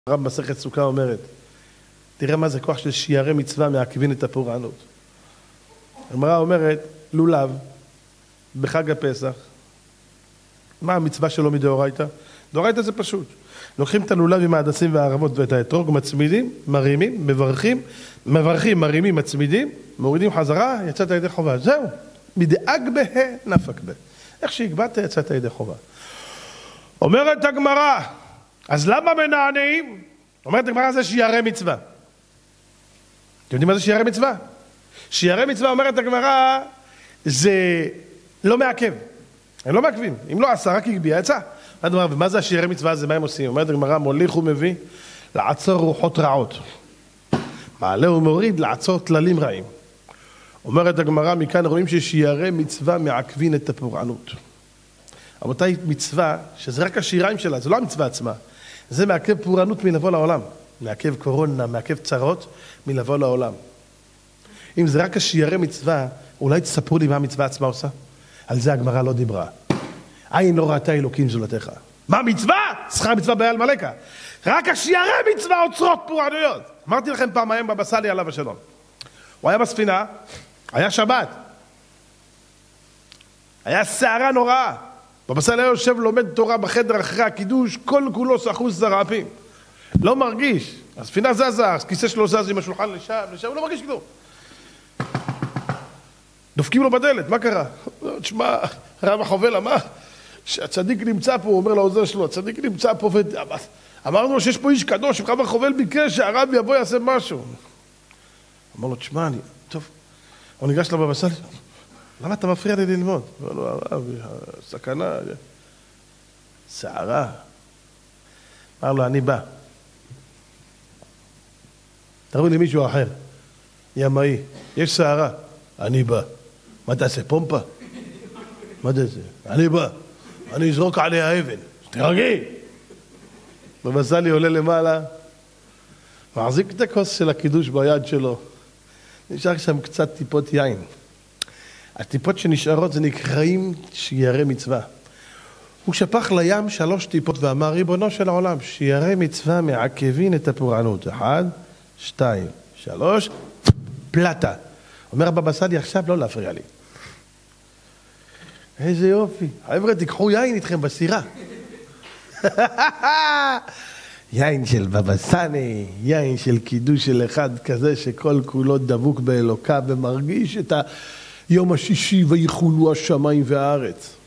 הרב מסכת סוכה אומרת, תראה מה זה כוח של שיערי מצווה מעכבים את הפורענות. הגמרא אומרת, לולב בחג הפסח, מה המצווה שלו מדאורייתא? דאורייתא זה פשוט. לוקחים את הלולב עם ההדסים והערבות ואת האתרוג, מצמידים, מרימים, מברכים, מרימים, מצמידים, מורידים חזרה, יצאת ידי חובה. זהו, מדאג בה נפק בה. איך שהגבעת יצאת ידי חובה. אומרת הגמרא, אז למה מנענעים? אומרת הגמרא זה שיערי מצווה. אתם יודעים מה זה שיערי מצווה? שיערי מצווה אומרת הגמרא זה לא מעכב. הם לא מעכבים. אם לא עשה רק הגביע יצא. ומה זה השיערי מצווה הזה? מה הם עושים? אומרת הגמרא מוליך ומביא לעצור רוחות רעות. מעלה ומוריד לעצור תללים רעים. אומרת הגמרא מכאן רואים ששיערי מצווה מעכבים את הפורענות. רבותיי, מצווה שזה רק השיריים שלה, זה לא המצווה עצמה. זה מעכב פורענות מלבוא לעולם. מעכב קורונה, מעכב צרות מלבוא לעולם. אם זה רק השיערי מצווה, אולי תספרו לי מה המצווה עצמה עושה? על זה הגמרא לא דיברה. עין לא ראתה אלוקים זולתך. מה מצווה? שכר מצווה בעל מלכה. רק השיערי מצווה עוצרות פורענויות. אמרתי לכם פעם היום בבא סאלי עליו השלום. הוא היה בספינה, היה שבת. היה סערה נוראה. בבא סאלי יושב לומד תורה בחדר אחרי הקידוש, כל כולו סחוס זרעפים. לא מרגיש. הספינה זזה, הכיסא שלו זז עם השולחן לשם, הוא לא מרגיש כלום. דופקים לו בדלת, מה קרה? תשמע, הרב החובל אמר שהצדיק נמצא פה, הוא אומר לעוזר שלו, הצדיק נמצא פה, אמרנו לו שיש פה איש קדוש, הרב החובל ביקש שהרב יבוא יעשה משהו. אמר לו, תשמע, טוב. הוא ניגש לבבא סאלי, למה אתה מפריע לי ללמוד? אמר לו, הרב, סכנה, שערה. אמר לו, אני בא. תראו לי מישהו אחר, ימאי, יש שערה, אני בא. מה תעשה, פומפה? מה תעשה? אני בא, אני אזרוק עליה אבן, תרגי. בבא סאלי עולה למעלה, מחזיק את הכוס של הקידוש ביד שלו, נשאר שם קצת טיפות יין. הטיפות שנשארות זה נקראים שיערי מצווה. הוא שפך לים 3 טיפות ואמר, ריבונו של העולם, שיערי מצווה מעכבים את הפורענות. 1, 2, 3, פלטה. אומר הבבא סאלי, עכשיו לא להפריע לי. איזה יופי. חבר'ה, תיקחו יין איתכם בסירה. יין של בבא סאלי, יין של קידוש של אחד כזה שכל כולו דבוק באלוקיו ומרגיש את היום השישי ויחולו השמיים והארץ.